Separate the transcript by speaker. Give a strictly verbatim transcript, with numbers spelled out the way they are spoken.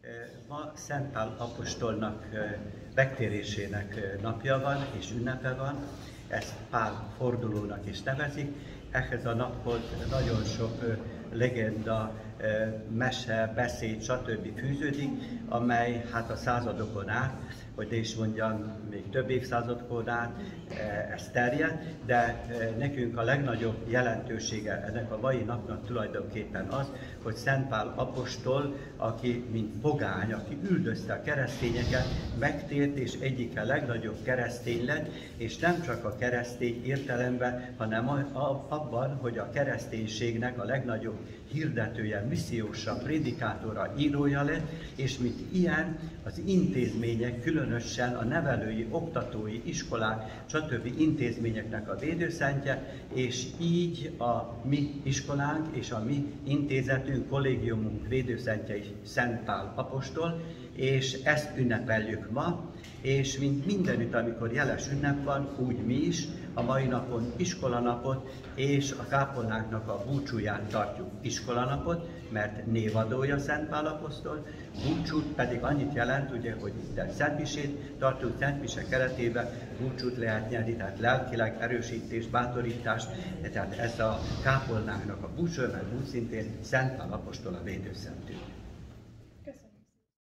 Speaker 1: Ma Szent Pál apostolnak megtérésének napja van és ünnepe van, ezt Pál fordulónak is nevezik. Ehhez a naphoz nagyon sok legenda, mese, beszéd, stb. Fűződik, amely hát a századokon át, hogy is mondjam, még több évszázadokon át ez terjed, de nekünk a legnagyobb jelentősége ennek a mai napnak tulajdonképpen az, hogy Szent Pál apostol, aki mint pogány, aki üldözte a keresztényeket, megtért és egyik a legnagyobb keresztény lett, és nem csak a keresztény értelemben, hanem abban, hogy a kereszténységnek a legnagyobb hirdetője, missziósa, prédikátora, írója lett, és mint ilyen az intézmények, különösen a nevelői, oktatói, iskolák, stb. Intézményeknek a védőszentje, és így a mi iskolánk és a mi intézetünk, kollégiumunk védőszentje is Szent Pál apostol, és ezt ünnepeljük ma, és mint mindenütt, amikor jeles ünnep van, úgy mi is a mai napon iskolanapot és a kápolnáknak a búcsúját tartjuk iskolanapot, mert névadója Szent Pál apostol, búcsút pedig annyit jelent, ugye, hogy itt szentmisét tartunk, szentmise keretében búcsút lehet nyerni, tehát lelkileg erősítést, bátorítást, tehát ez a kápolnáknak a búcsúja, mert úgy szintén Szent Pál apostol a védőszentünk.